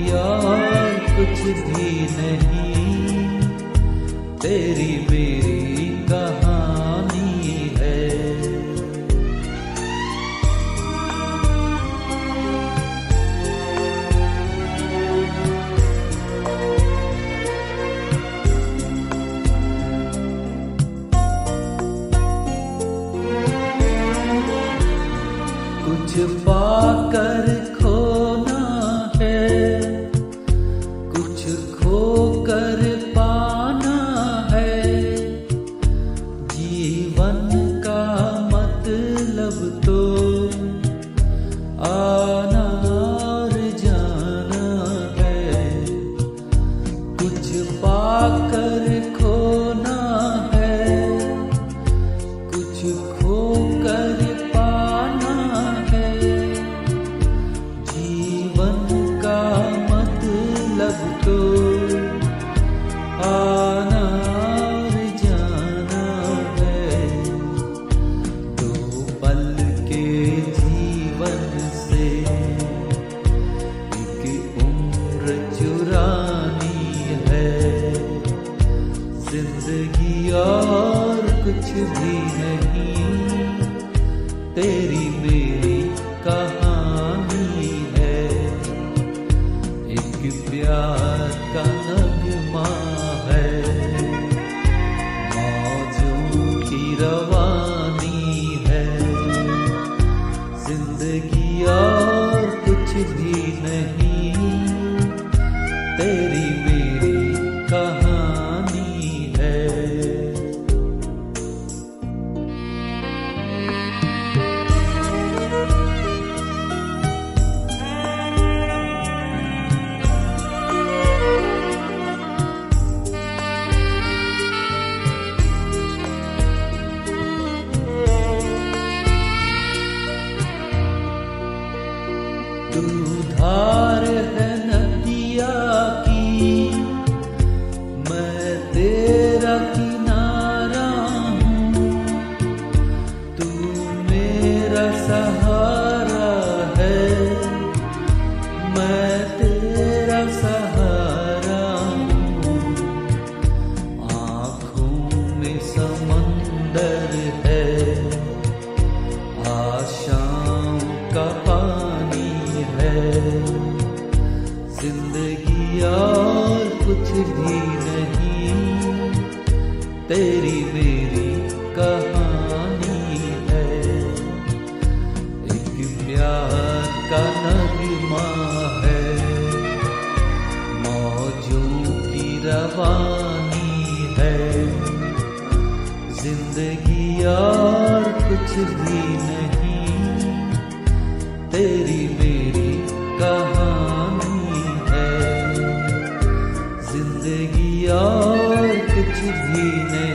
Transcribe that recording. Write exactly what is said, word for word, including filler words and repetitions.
और कुछ भी नहीं, तेरी मेरी कहानी है। कुछ पाकर खोना है, कुछ खोकर पाना है, जीवन का मतलब तो आना और जाना है। कुछ पाकर खोना है, कुछ खोकर पाना है, जीवन का मतलब तो आना और जाना है। दो पल के जीवन से एक उम्र चुरानी है। जिंदगी और कुछ भी नहीं, तेरी मेरी कहानी है। एक प्यार का नगमा है, मौजों की रवानी है। जिंदगी और कुछ भी नहीं, तेरी मेरी कहानी है। तू धार है नदिया की, मैं तेरा किनारा हूँ। तू मेरा सहारा है, मैं तेरा सहारा हूँ। आँखों में समंदर है, आशाओं का पानी है। जिंदगी और कुछ भी नहीं, तेरी मेरी कहानी है। एक प्यार का नगमा है, मौजों की रवानी है। जिंदगी और कुछ भी नहीं, तेरी मेरी कहानी है। जिंदगी और कुछ भी नहीं।